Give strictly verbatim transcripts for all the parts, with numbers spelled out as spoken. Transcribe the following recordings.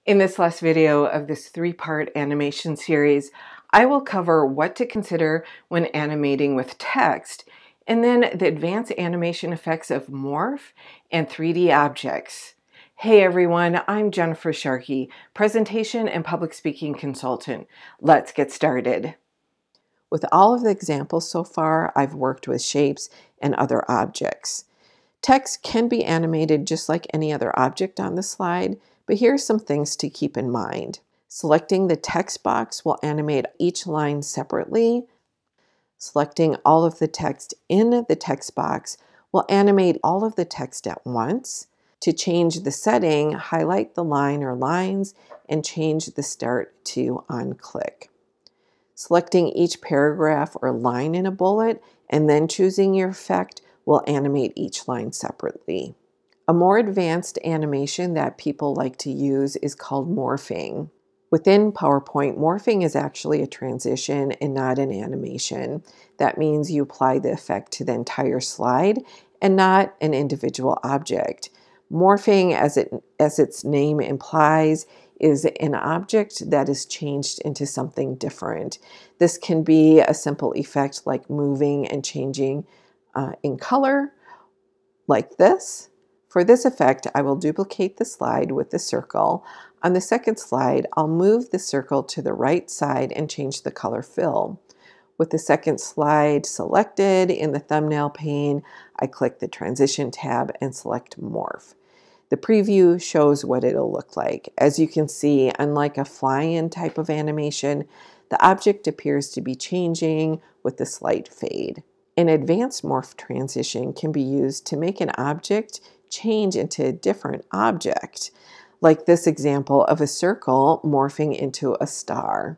In this last video of this three-part animation series, I will cover what to consider when animating with text, and then the advanced animation effects of Morph and three D objects. Hey everyone, I'm Jennifer Sharkey, presentation and public speaking consultant. Let's get started. With all of the examples so far, I've worked with shapes and other objects. Text can be animated just like any other object on the slide, but here are some things to keep in mind. Selecting the text box will animate each line separately. Selecting all of the text in the text box will animate all of the text at once. To change the setting, highlight the line or lines and change the start to on click. Selecting each paragraph or line in a bullet and then choosing your effect will animate each line separately. A more advanced animation that people like to use is called morphing. Within PowerPoint, morphing is actually a transition and not an animation. That means you apply the effect to the entire slide and not an individual object. Morphing, as it as its name implies, is an object that is changed into something different. This can be a simple effect like moving and changing uh, in color, like this. For this effect, I will duplicate the slide with the circle. On the second slide, I'll move the circle to the right side and change the color fill. With the second slide selected in the thumbnail pane, I click the Transition tab and select Morph. The preview shows what it'll look like. As you can see, unlike a fly-in type of animation, the object appears to be changing with a slight fade. An advanced morph transition can be used to make an object change into a different object, like this example of a circle morphing into a star.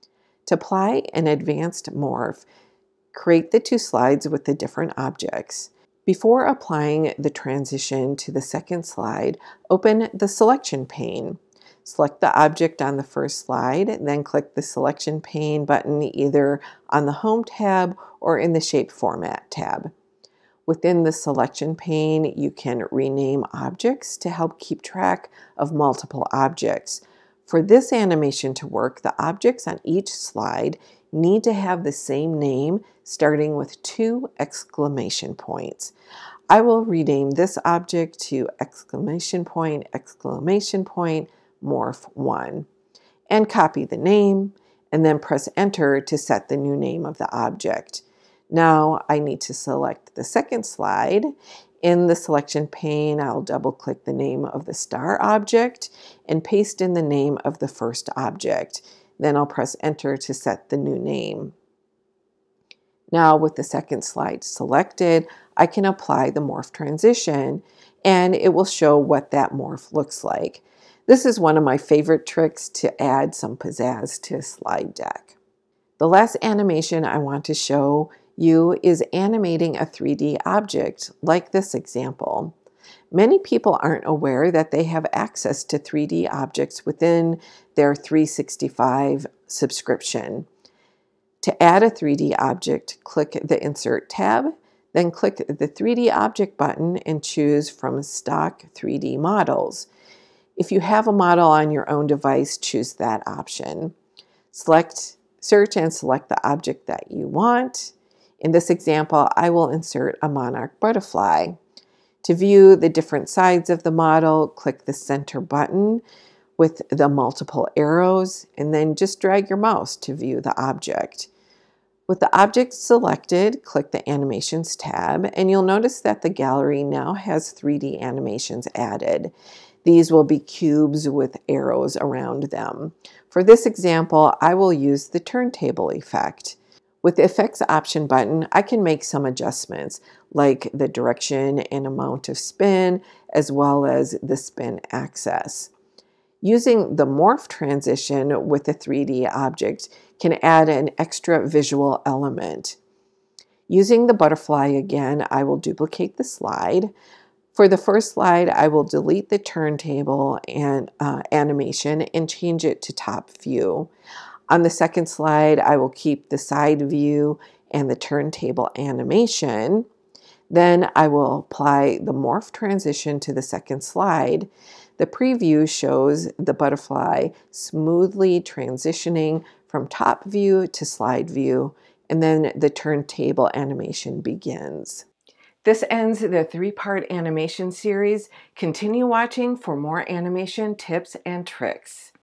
To apply an advanced morph, create the two slides with the different objects. Before applying the transition to the second slide, open the selection pane. Select the object on the first slide, then click the selection pane button either on the Home tab or in the Shape Format tab. Within the selection pane, you can rename objects to help keep track of multiple objects. For this animation to work, the objects on each slide need to have the same name, starting with two exclamation points. I will rename this object to exclamation point, exclamation point, morph one, and copy the name, and then press enter to set the new name of the object. Now I need to select the second slide. In the selection pane, I'll double click the name of the star object and paste in the name of the first object. Then I'll press enter to set the new name. Now with the second slide selected, I can apply the morph transition and it will show what that morph looks like. This is one of my favorite tricks to add some pizzazz to a slide deck. The last animation I want to show you is animating a three D object, like this example. Many people aren't aware that they have access to three D objects within their three sixty-five subscription. To add a three D object, click the Insert tab, then click the three D Object button and choose from Stock three D Models. If you have a model on your own device, choose that option. Select, search and select the object that you want. In this example, I will insert a monarch butterfly. To view the different sides of the model, click the center button with the multiple arrows, and then just drag your mouse to view the object. With the object selected, click the Animations tab, and you'll notice that the gallery now has three D animations added. These will be cubes with arrows around them. For this example, I will use the turntable effect. With the Effects option button, I can make some adjustments, like the direction and amount of spin, as well as the spin axis. Using the morph transition with a three D object can add an extra visual element. Using the butterfly again, I will duplicate the slide. For the first slide, I will delete the turntable and uh, animation and change it to top view. On the second slide, I will keep the side view and the turntable animation. Then I will apply the morph transition to the second slide. The preview shows the butterfly smoothly transitioning from top view to slide view, and then the turntable animation begins. This ends the three-part animation series. Continue watching for more animation tips and tricks.